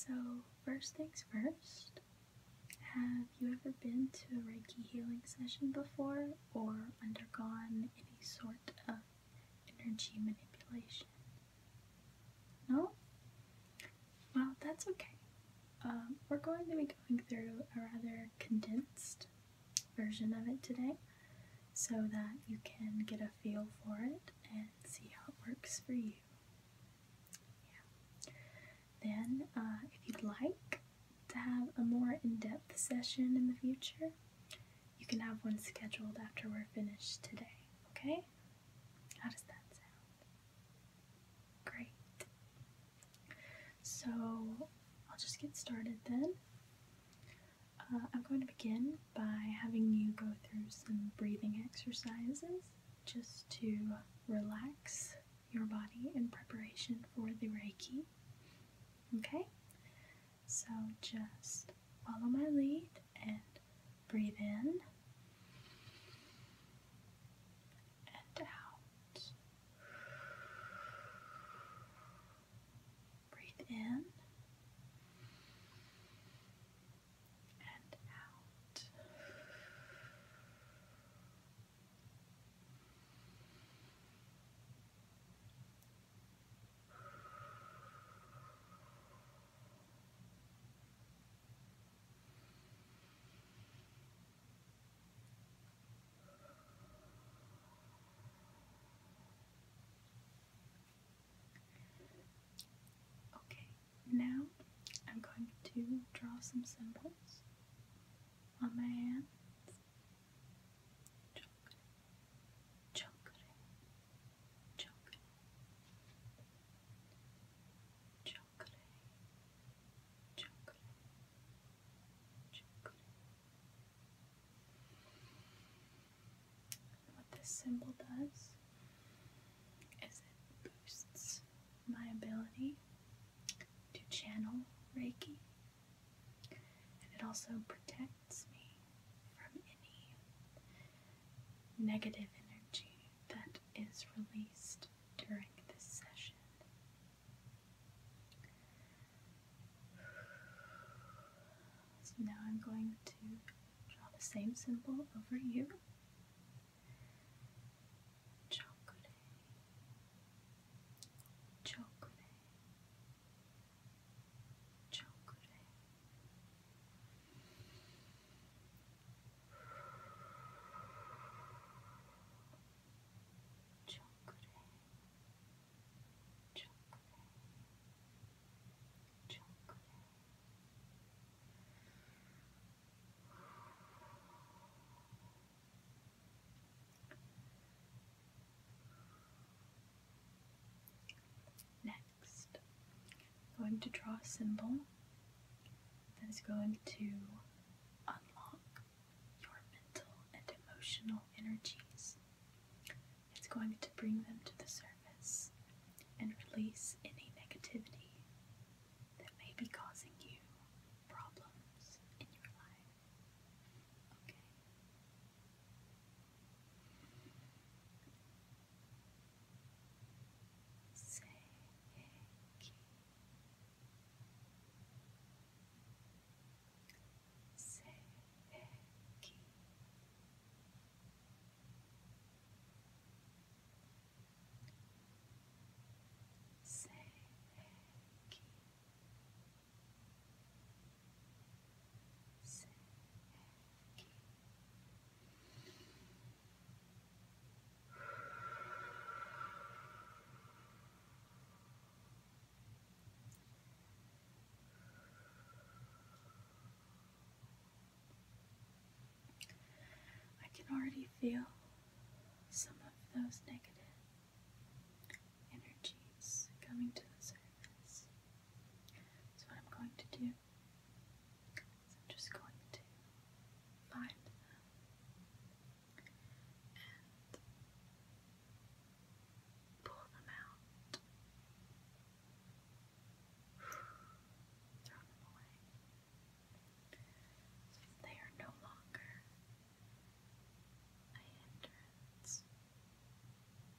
So, first things first, have you ever been to a Reiki healing session before or undergone any sort of energy manipulation? No? Well, that's okay. We're going to be going through a rather condensed version of it today so that you can get a feel for it and see how it works for you. Yeah. Then, if you'd like to have a more in-depth session in the future, you can have one scheduled after we're finished today, okay? How does that sound? Great. So, I'll just get started then. I'm going to begin by having you go through some breathing exercises just to relax your body in preparation for the Reiki. Okay? So just follow my lead and breathe in and out. Breathe in and out. Okay, now I'm going to draw some symbols on my hands. Chokure, chokure, chokure, chokure, chokure. What this symbol does is it boosts my ability to channel Reiki, and it also protects me from any negative energy that is released during this session. So now I'm going to draw the same symbol over you. Chokure, chokure, chokure. Chokure, chokure, chokure. Next, I'm going to draw a symbol that is going to unlock your mental and emotional energies. It's going to bring them to the surface and release any negativity that may be causing you problems in your life. Okay? Seiki. Seiki. Seiki. Seiki. I can already feel some of those negative energies coming to the surface. So what I'm going to do is I'm just going to find them and pull them out, throw them away, so they are no longer a hindrance.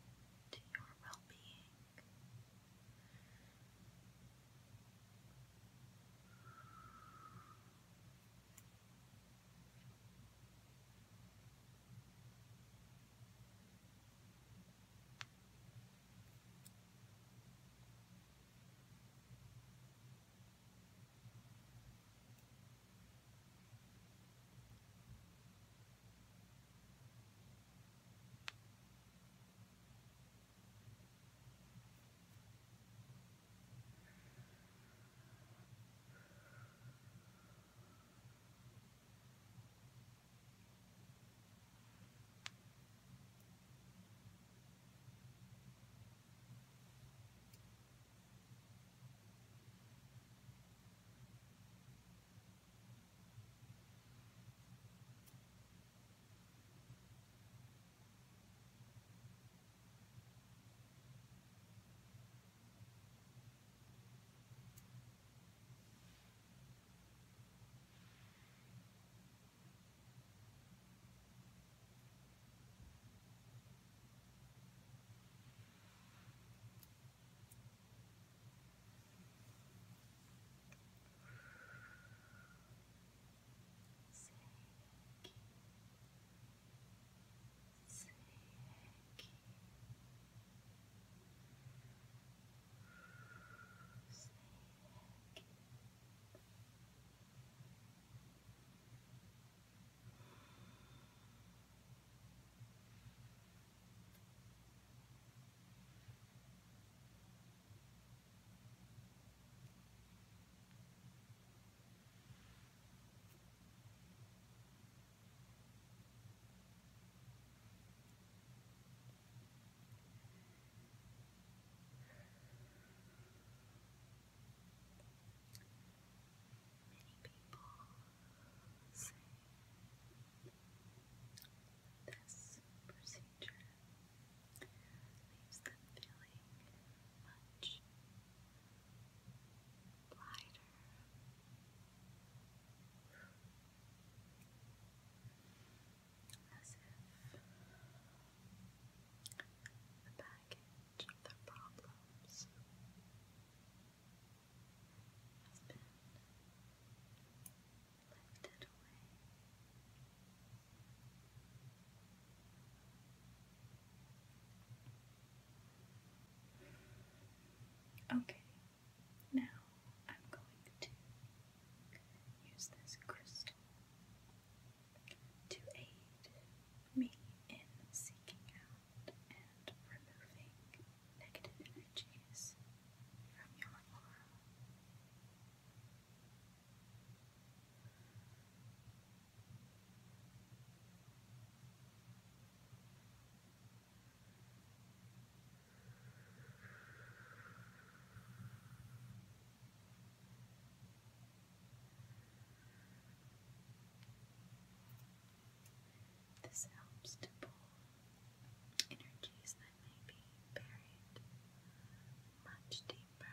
This helps to pull energies that may be buried much deeper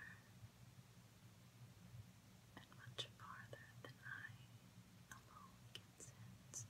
and much farther than I alone can sense.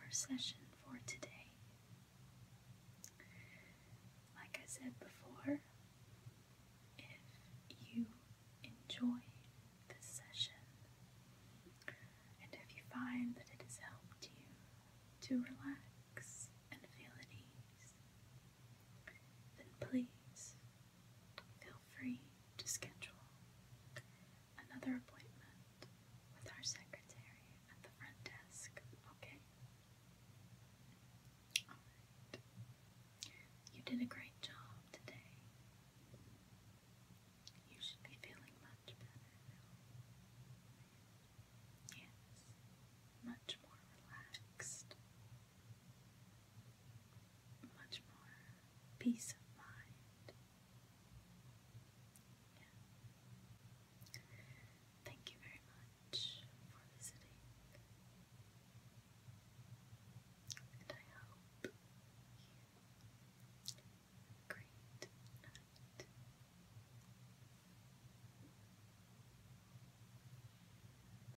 our session for today. Like I said before, if you enjoy this session and if you find that it has helped you to relax and feel at ease, then please feel free to schedule another appointment with our secretary at the front desk, okay? Alright. You did a great job today. You should be feeling much better now. Yes, much more relaxed, much more peace of